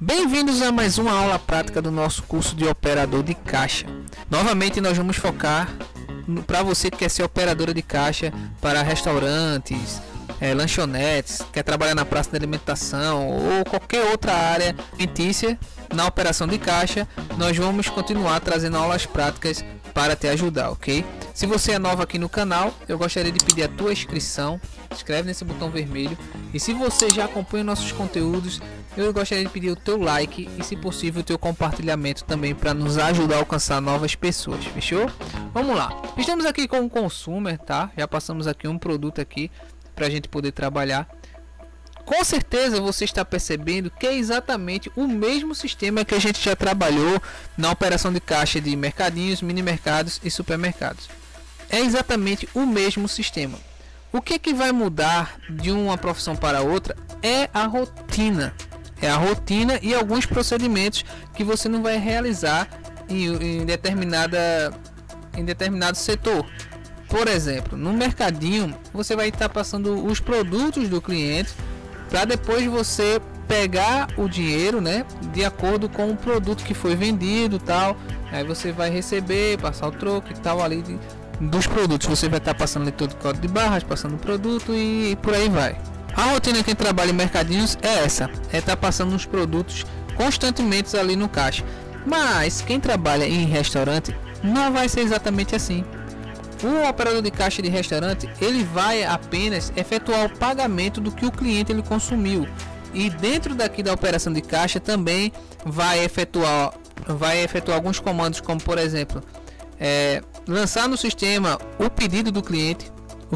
Bem-vindos a mais uma aula prática do nosso curso de operador de caixa. Novamente nós vamos focar para você que quer ser operadora de caixa para restaurantes, lanchonetes, quer trabalhar na praça de alimentação ou qualquer outra área alimentícia na operação de caixa. Nós vamos continuar trazendo aulas práticas para te ajudar, ok? Se você é novo aqui no canal, eu gostaria de pedir a tua inscrição. Inscreve nesse botão vermelho. E se você já acompanha nossos conteúdos, eu gostaria de pedir o teu like e, se possível, o teu compartilhamento também para nos ajudar a alcançar novas pessoas, fechou? Vamos lá. Estamos aqui com o consumer, tá? Já passamos aqui um produto aqui para a gente poder trabalhar. Com certeza você está percebendo que é exatamente o mesmo sistema que a gente já trabalhou na operação de caixa de mercadinhos, mini mercados e supermercados. É exatamente o mesmo sistema. O que vai mudar de uma profissão para outra é a rotina. É a rotina e alguns procedimentos que você não vai realizar em determinado setor. Por exemplo, no mercadinho você vai estar passando os produtos do cliente para depois você pegar o dinheiro, né, de acordo com o produto que foi vendido, tal. Aí você vai receber, passar o troco e tal ali dos produtos. Você vai estar passando leitor de código de barras, passando o produto e por aí vai. A rotina de quem trabalha em mercadinhos é essa, é estar passando os produtos constantemente ali no caixa. Mas quem trabalha em restaurante não vai ser exatamente assim. O operador de caixa de restaurante, ele vai apenas efetuar o pagamento do que o cliente ele consumiu. E dentro daqui da operação de caixa também vai efetuar alguns comandos, como por exemplo, lançar no sistema o pedido do cliente,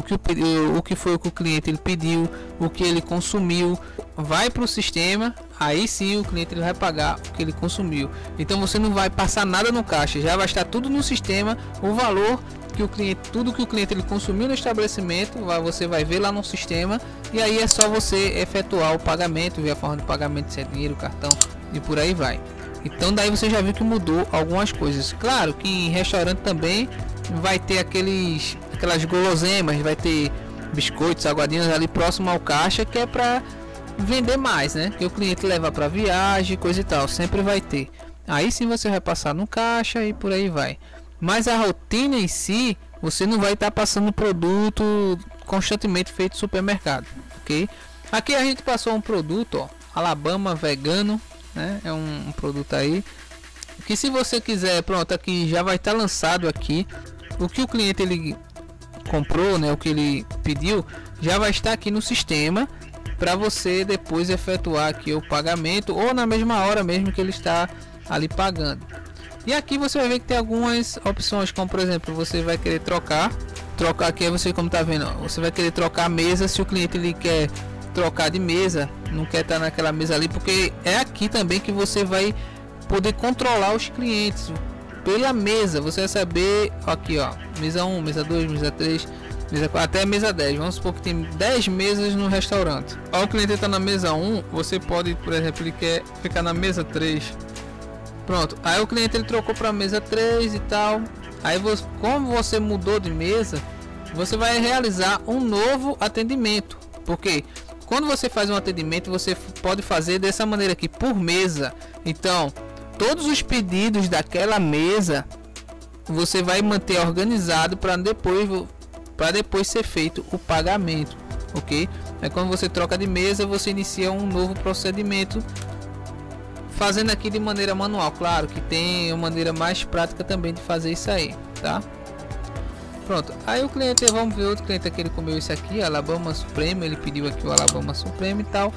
o que foi o que o cliente ele pediu, o que ele consumiu, vai para o sistema. Aí sim o cliente ele vai pagar o que ele consumiu. Então você não vai passar nada no caixa, já vai estar tudo no sistema, o valor que o cliente, tudo que o cliente ele consumiu no estabelecimento, você vai ver lá no sistema, e aí é só você efetuar o pagamento, ver a forma de pagamento, se é dinheiro, cartão e por aí vai. Então daí você já viu que mudou algumas coisas. Claro que em restaurante também vai ter aquelas guloseimas, vai ter biscoitos, salgadinhos ali próximo ao caixa, que é para vender mais, né? Que o cliente leva para viagem, coisa e tal, sempre vai ter. Aí sim você vai passar no caixa e por aí vai. Mas a rotina em si, você não vai estar passando produto constantemente feito supermercado, ok? Aqui a gente passou um produto, ó, Alabama vegano, né? É um produto aí que, se você quiser, pronto, aqui já vai estar lançado aqui o que o cliente ele comprou, né? O que ele pediu já vai estar aqui no sistema para você depois efetuar aqui o pagamento ou na mesma hora mesmo que ele está ali pagando. E aqui você vai ver que tem algumas opções, como por exemplo, você vai querer trocar aqui, você, como tá vendo, ó, você vai querer trocar a mesa. Se o cliente ele quer trocar de mesa, não quer estar naquela mesa ali, porque é aqui também que você vai poder controlar os clientes pela mesa. Você vai saber aqui, ó, mesa 1, mesa 2, mesa 3, mesa 4, até mesa 10. Vamos supor que tem 10 mesas no restaurante. Ó, o cliente está na mesa 1, você pode, por exemplo, ele quer ficar na mesa 3. Pronto, aí o cliente ele trocou para mesa 3 e tal. Aí você, como você mudou de mesa, você vai realizar um novo atendimento. Porque quando você faz um atendimento, você pode fazer dessa maneira aqui, por mesa. Então, todos os pedidos daquela mesa você vai manter organizado para depois ser feito o pagamento, ok? Aí quando você troca de mesa, você inicia um novo procedimento, fazendo aqui de maneira manual. Claro que tem uma maneira mais prática também de fazer isso aí, tá? Pronto, aí o cliente, vamos ver outro cliente aqui, ele comeu isso aqui, Alabama Supreme, ele pediu aqui o Alabama Supreme e tal.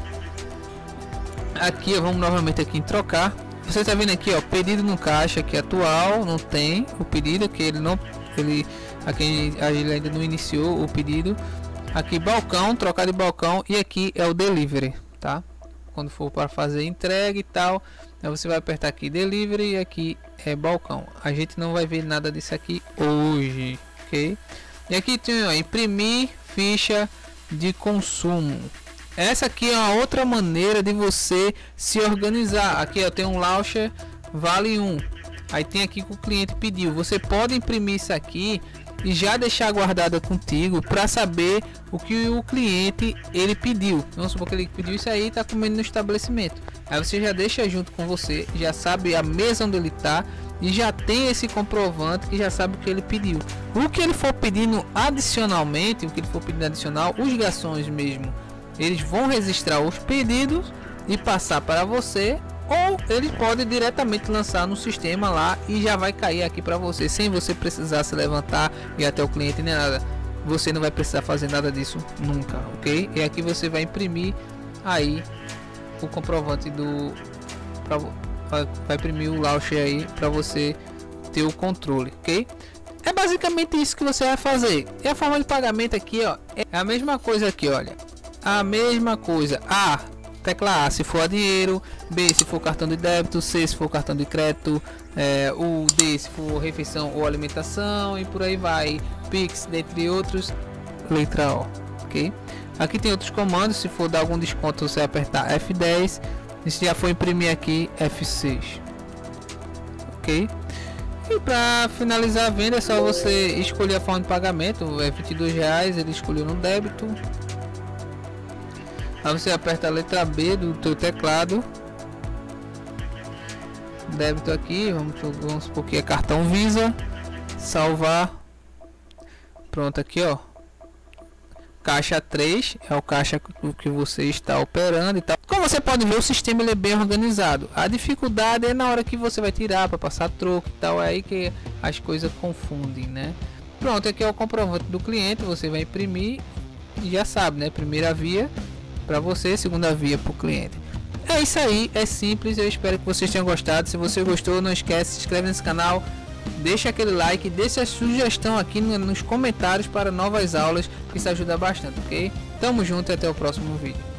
Aqui, vamos novamente aqui em trocar. Você está vendo aqui, ó, pedido no caixa aqui atual, não tem o pedido, que ele aqui ele ainda não iniciou o pedido. Aqui balcão, trocar de balcão, e aqui é o delivery, tá? Quando for para fazer entrega e tal, aí você vai apertar aqui delivery e aqui é balcão. A gente não vai ver nada disso aqui hoje, ok? E aqui tem, ó, imprimir ficha de consumo. Essa aqui é uma outra maneira de você se organizar. Aqui, ó, tem um launcher vale 1. Aí tem aqui que o cliente pediu. Você pode imprimir isso aqui e já deixar guardada contigo para saber o que o cliente ele pediu. Vamos supor que ele pediu isso aí, tá comendo no estabelecimento. Aí você já deixa junto com você, já sabe a mesa onde ele tá e já tem esse comprovante que já sabe o que ele pediu. O que ele for pedindo adicionalmente, o que ele for pedindo adicional, os garçons mesmo, eles vão registrar os pedidos e passar para você, ou eles podem diretamente lançar no sistema lá e já vai cair aqui para você, sem você precisar se levantar e ir até o cliente nem nada. Você não vai precisar fazer nada disso nunca, ok? E aqui você vai imprimir aí o comprovante do vai imprimir o launcher aí para você ter o controle, ok? É basicamente isso que você vai fazer. E a forma de pagamento aqui, ó, é a mesma coisa aqui, olha, a mesma coisa. Tecla A se for a dinheiro, B se for cartão de débito, C se for cartão de crédito, o D se for refeição ou alimentação e por aí vai, Pix, dentre outros, letra O, ok? Aqui tem outros comandos, se for dar algum desconto você apertar F10, e se já for imprimir aqui F6, ok? E para finalizar a venda é só você escolher a forma de pagamento, é R$22, ele escolheu no débito. Aí você aperta a letra B do teu teclado, débito aqui, vamos supor que é cartão Visa, salvar, pronto, aqui ó, caixa 3 é o caixa que você está operando e tal. Como você pode ver, o sistema ele é bem organizado. A dificuldade é na hora que você vai tirar para passar troco e tal, é aí que as coisas confundem, né? Pronto, aqui é o comprovante do cliente, você vai imprimir e já sabe, né? Primeira via para você, segunda via para o cliente. É isso aí, é simples. Eu espero que vocês tenham gostado. Se você gostou, não esquece, se inscreve nesse canal, deixa aquele like, deixa a sugestão aqui nos comentários para novas aulas, que isso ajuda bastante, ok? Tamo junto e até o próximo vídeo.